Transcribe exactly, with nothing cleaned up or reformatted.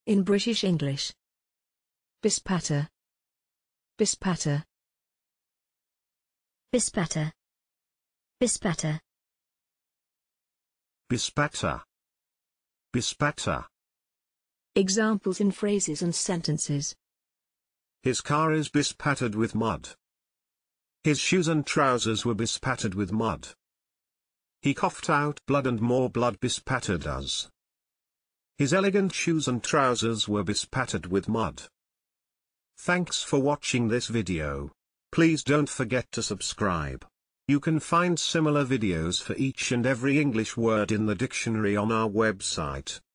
In British English. Bespatter. Bespatter. Bespatter. Bespatter. Bespatter. Bespatter. Examples in phrases and sentences. His car is bespattered with mud. His shoes and trousers were bespattered with mud. He coughed out blood and more blood bespattered us. His elegant shoes and trousers were bespattered with mud. Thanks for watching this video. Please don't forget to subscribe. You can find similar videos for each and every English word in the dictionary on our website.